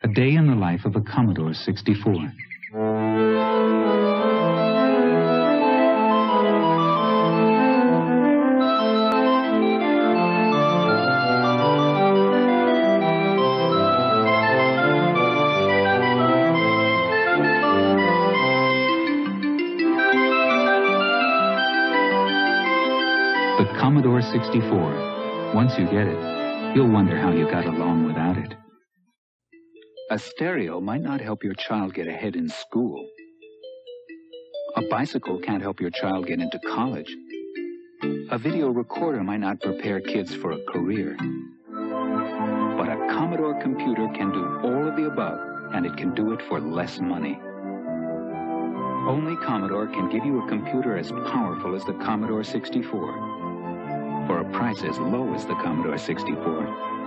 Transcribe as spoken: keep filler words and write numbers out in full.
A day in the life of a Commodore sixty-four. The Commodore sixty-four. Once you get it, you'll wonder how you got along without it. A stereo might not help your child get ahead in school. A bicycle can't help your child get into college. A video recorder might not prepare kids for a career. But a Commodore computer can do all of the above, and it can do it for less money. Only Commodore can give you a computer as powerful as the Commodore sixty-four, for a price as low as the Commodore sixty-four.